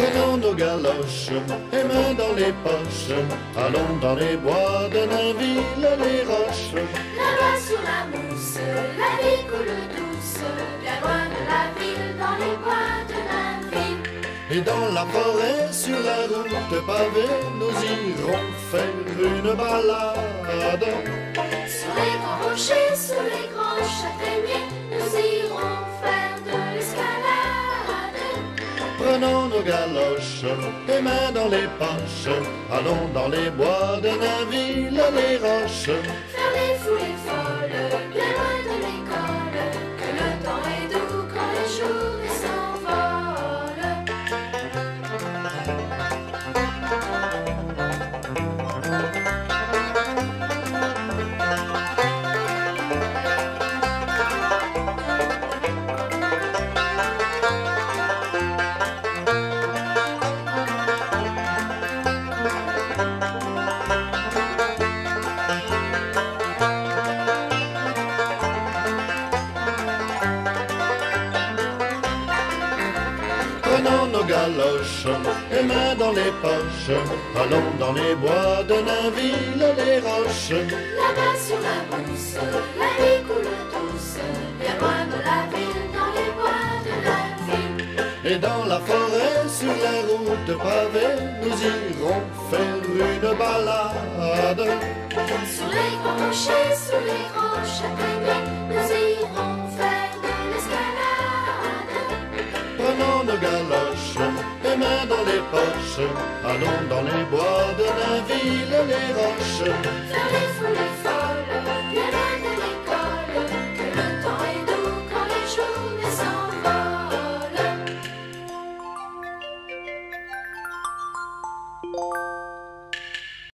Prenons nos galoches et mains dans les poches, allons dans les bois de Nainville, les roches. Là-bas sur la mousse, la vie coule douce, bien loin de la ville, dans les bois de Nainville. Et dans la forêt, sur la route pavée, nous irons faire une balade. Sur les grands rochers, sous les grands châtaigniers, nous irons faire de l'escalade. Prenons nos galoches et mains dans les poches, allons dans les bois de Nainville, les roches. Faire les foulées folles, bien loin de l'école, que le temps est doux quand les journées s'envolent. Prenons nos galoches et mains dans les poches, allons dans les bois de Nainville, les roches. Là-bas sur la mousse, la vie coule douce, bien loin de la ville, dans les bois de la ville. Et dans la forêt, sur la route pavée, nous irons faire une balade. Sur les grands rochers, sous les grands châtaigniers, nous irons faire de l'escalade. Prenons nos galoches et mains dans les poches, allons dans les bois de Nainville, les roches. Faire les foulées folles, bien loin de l'école, que le temps est doux quand les journées s'envolent.